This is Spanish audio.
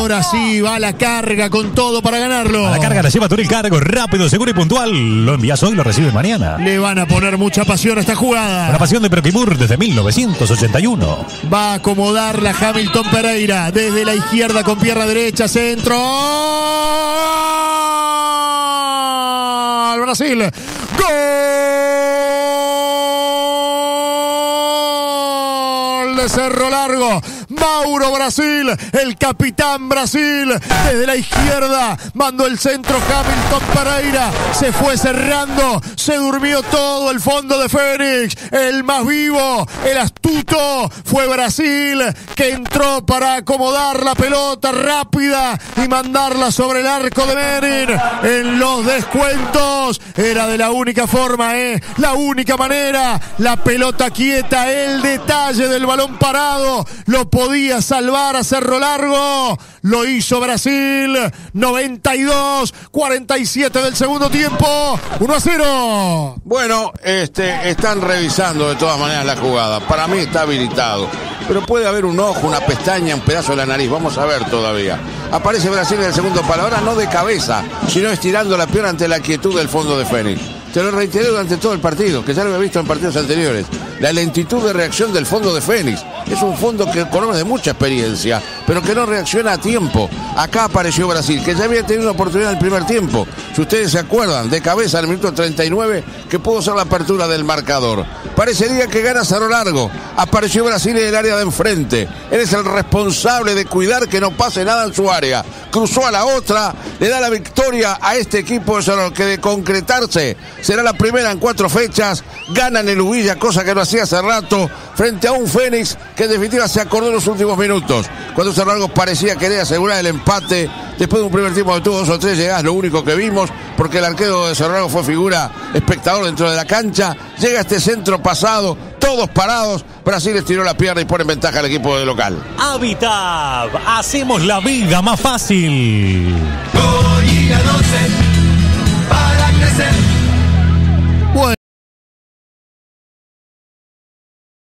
ahora sí va a la carga con todo para ganarlo. A la carga la lleva Turil Cargo, rápido, seguro y puntual. Lo envías hoy, lo recibes mañana. Le van a poner mucha pasión a esta jugada. Una pasión de Proquimur desde 1981. Va a acomodarla Hamilton Pereira desde la izquierda con pierna derecha, centro. ¡Gol! Brasil. ¡Gol! De Cerro Largo. Mauro Brasil, el capitán Brasil, desde la izquierda, mandó el centro Hamilton Pereira, se fue cerrando, se durmió todo el fondo de Fénix, el más vivo, el astuto, fue Brasil, que entró para acomodar la pelota rápida y mandarla sobre el arco de Menin, en los descuentos, era de la única forma, la única manera, la pelota quieta, el detalle del balón parado, lo podía salvar a Cerro Largo, lo hizo Brasil, 92-47 del segundo tiempo, 1-0. Bueno, están revisando de todas maneras la jugada, para mí está habilitado, pero puede haber un ojo, una pestaña, un pedazo de la nariz, vamos a ver todavía. Aparece Brasil en el segundo palo, ahora no de cabeza, sino estirando la pierna ante la quietud del fondo de Fénix. Te lo reiteré durante todo el partido, que ya lo había visto en partidos anteriores. La lentitud de reacción del fondo de Fénix. Es un fondo que con hombres de mucha experiencia, pero que no reacciona a tiempo. Acá apareció Brasil, que ya había tenido una oportunidad en el primer tiempo. Si ustedes se acuerdan, de cabeza en el minuto 39, que pudo ser la apertura del marcador. Parecería que gana Cerro Largo. Apareció Brasil en el área de enfrente. Él es el responsable de cuidar que no pase nada en su área. Cruzó a la otra, le da la victoria a este equipo de Cerro, que de concretarse será la primera en 4 fechas. Ganan el Ubilla, cosa que no hacía hace rato, frente a un Fénix que en definitiva se acordó en los últimos minutos. Cuando Cerro Largo parecía querer asegurar el empate, después de un primer tiempo que tuvo 2 o 3 llegadas, lo único que vimos, porque el arquero de Cerro Largo fue figura espectador dentro de la cancha. Llega este centro pasado, todos parados. Brasil estiró la pierna y pone en ventaja al equipo de local. Habitat, hacemos la vida más fácil. Gol y ganó